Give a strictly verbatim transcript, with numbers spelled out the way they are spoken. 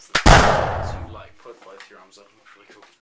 that's the thing. So you like put both your arms up, looks really cool.